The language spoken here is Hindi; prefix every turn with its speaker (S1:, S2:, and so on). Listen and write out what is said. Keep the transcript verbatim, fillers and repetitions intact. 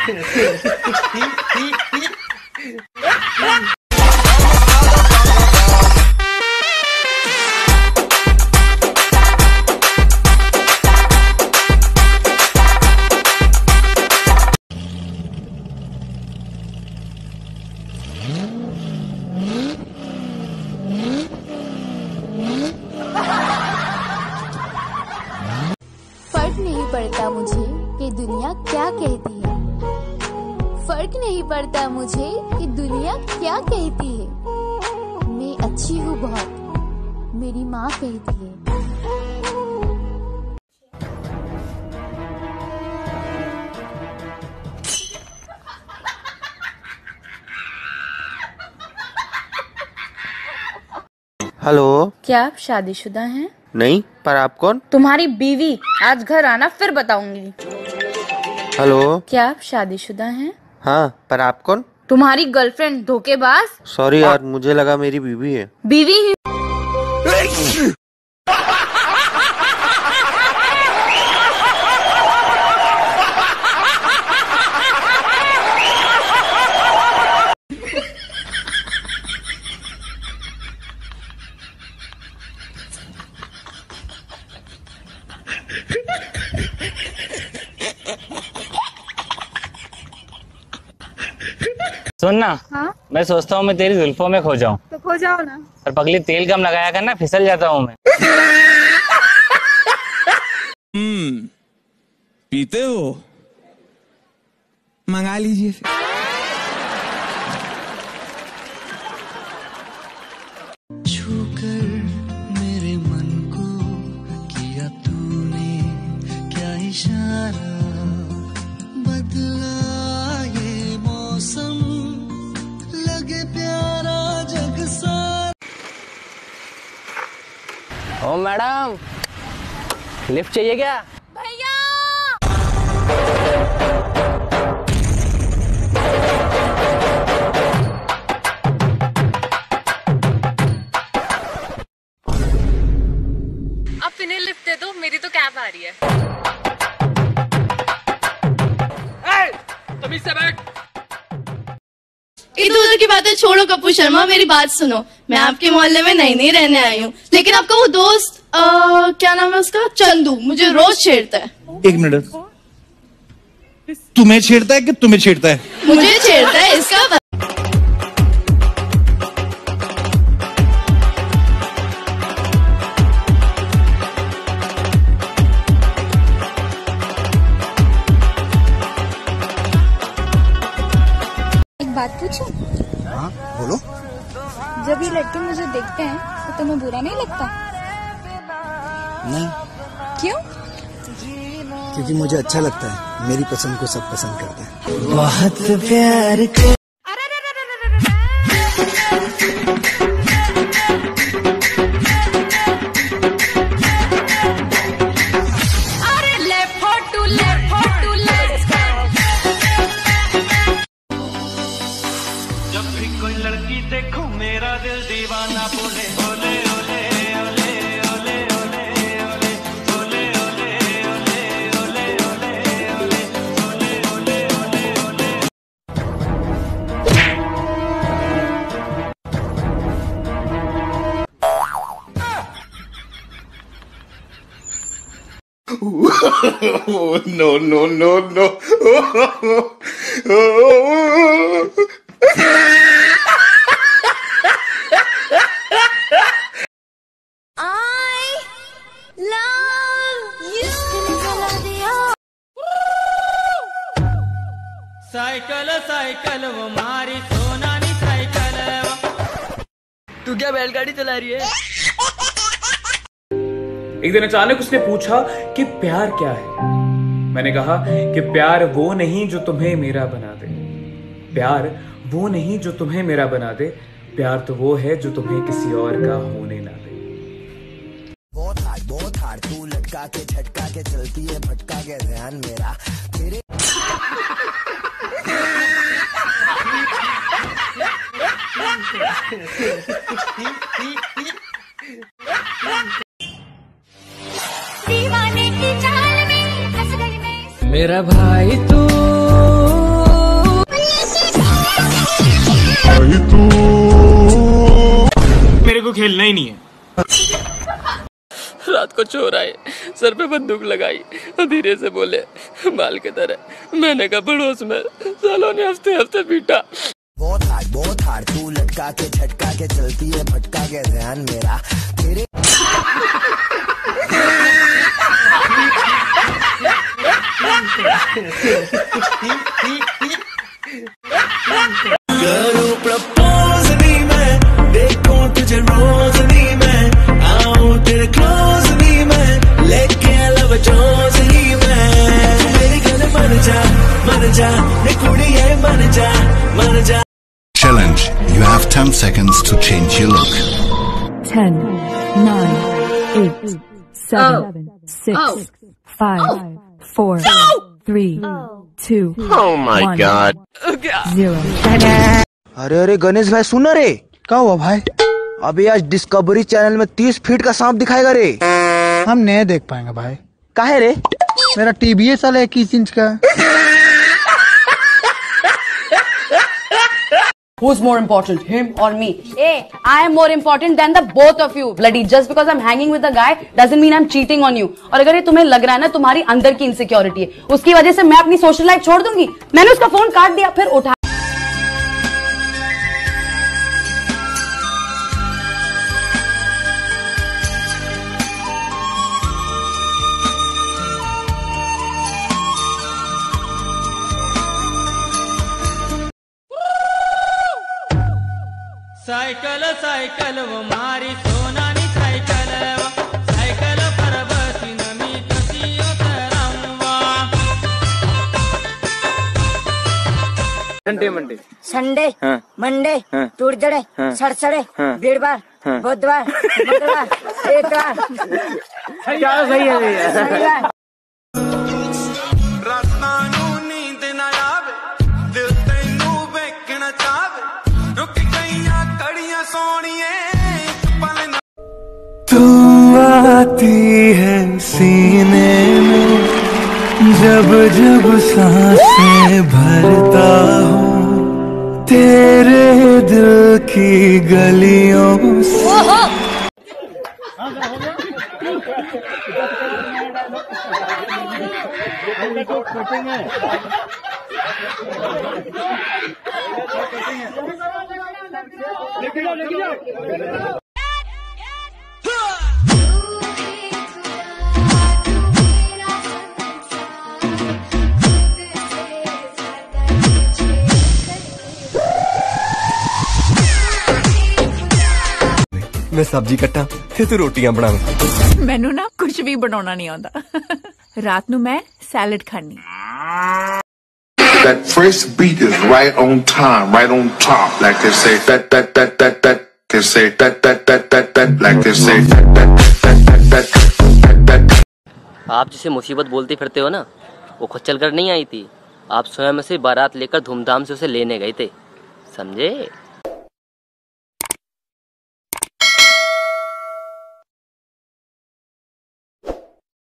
S1: फर्क नहीं पड़ता मुझे कि दुनिया क्या कहती है, फर्क नहीं पड़ता मुझे कि दुनिया क्या कहती है। मैं अच्छी हूँ बहुत, मेरी माँ कहती है।
S2: हेलो,
S3: क्या आप शादीशुदा हैं?
S2: नहीं, पर आप कौन?
S3: तुम्हारी बीवी। आज घर आना फिर बताऊंगी।
S2: हेलो,
S3: क्या आप शादीशुदा हैं?
S2: हाँ, पर आप कौन?
S3: तुम्हारी गर्लफ्रेंड धोखेबाज।
S2: सॉरी यार, मुझे लगा मेरी बीवी है।
S3: बीवी ही।
S4: सुन ना।
S3: हाँ?
S4: मैं सोचता हूँ मैं तेरी जुल्फों में खो जाऊँ।
S3: तो खो जाओ ना।
S4: पर पगली तेल कम लगाया करना, फिसल जाता हूँ मैं।
S5: हम्म, पीते हो? मंगा लीजिए फिर।
S6: छूकर मेरे मन को किया तूने क्या इशारा, बदला ये मौसम लगे प्यारा जग सारा।
S4: ओ मैडम, लिफ्ट चाहिए क्या?
S3: भैया। आप इन्हें लिफ्ट दे दो, मेरी तो कैब आ रही है।
S7: तुम इससे बैठ।
S8: इधर उधर की बातें छोड़ो कपूर शर्मा, मेरी बात सुनो। मैं आपके मोहल्ले में नई नई रहने आई हूँ, लेकिन आपका वो दोस्त आ, क्या नाम है उसका, चंदू, मुझे रोज छेड़ता है।
S5: एक मिनट, तुम्हें छेड़ता है कि तुम्हें छेड़ता है?
S8: मुझे छेड़ता है, इसका
S1: एक बात पूछूं?
S6: हाँ बोलो।
S1: जब ये लड़के मुझे देखते हैं तो तुम्हें बुरा नहीं लगता?
S6: नहीं।
S1: क्यों?
S6: क्योंकि मुझे अच्छा लगता है, मेरी पसंद को सब पसंद करते हैं। बहुत प्यार कर।
S7: जब भी कोई लड़की देखो मेरा दिल दीवाना बोले ओले ओले ओले ओले ओले ओले ओले ओले ओले ओले ओले ओले ओले
S5: no no no no.
S7: Cycle cycle वो मारी सोनानी साइकिल।
S9: तू क्या बैलगाड़ी चला रही है?
S10: एक दिन अचानक उसने पूछा कि प्यार क्या है। मैंने कहा कि प्यार वो नहीं जो तुम्हें मेरा बना दे, प्यार वो नहीं जो तुम्हें मेरा बना दे, प्यार तो वो है जो तुम्हें किसी और का होने ना दे।
S6: बहुत हार्ड बहुत हार्ड, तू लटका के झटका के चलती है, भटका के ध्यान मेरा तेरे।
S1: दीवाने की चाल में फंस गई मैं।
S9: मेरा भाई तू
S10: खेलना ही नहीं है।
S9: रात को चोर आए, सर पे बंदूक लगाई, धीरे से बोले माल की तरह। मैंने कहा पड़ोस में, सालों ने हफ्ते हफ्ते पीटा।
S6: बहुत हार्ड बहुत हार्ड तू लटका के झटका के चलती है भटका के ध्यान मेरा तेरे करूं प्रपोज नहीं मैं, देखूं तुझे रोज नहीं मैं, आऊं तेरे क्लोज नहीं मैं, लेके लव जोज ही मैं, मेरी गल मन जा मन जा रे कुड़िए मन जा मन जा।
S11: Challenge. You have ten seconds to change your look.
S12: ten, nine, eight, seven, six, five, four, three, two,
S13: Oh my
S12: one,
S13: God.
S12: zero.
S6: अरे अरे गणेश भाई सुन रे। क्या हुआ भाई? अभी आज डिस्कवरी चैनल में तीस फीट का सांप दिखाएगा रे।
S14: हम नहीं देख पाएंगे भाई।
S6: काहे रे?
S14: मेरा टीवी है साला इक्कीस इंच का।
S15: Who's more important, him or me? Hey, I am more important than the both of you. Bloody, just because I'm hanging with a guy doesn't mean I'm cheating on you. और अगर ये तुम्हें लग रहा है ना तुम्हारी अंदर की इनसिक्योरिटी है, उसकी वजह से मैं अपनी सोशल लाइफ छोड़ दूंगी। मैंने उसका फोन काट दिया, फिर उठा।
S7: साइकिल साइकिल वो मारी सोनानी साइकिल साइकिल पर बसी नमी कसियो तरंवा।
S16: संडे मंडे
S17: संडे मंडे टूटजड़े सड़सड़े बीरवार बुधवार मंगलवार इतवार।
S16: क्या सही है भैया?
S7: तू आती है सीने में जब जब सांसें भरता हूँ तेरे दिल की गलियों से।
S18: मैं सब्जी कट्टा ते तू रोटियां बना।
S19: मैनू ना कुछ भी बनाना नहीं आता। रात नू मैं सैलड खानी।
S20: That fresh beat is right on time, right on top, like they say. That that that that that they say. That that that that that like they say. That that that that that that.
S9: आप जिसे मुसीबत बोलते फिरते हो ना, वो खुद चलकर नहीं आई थी। आप स्वयं से बारात लेकर धूमधाम से उसे लेने गए थे, समझे?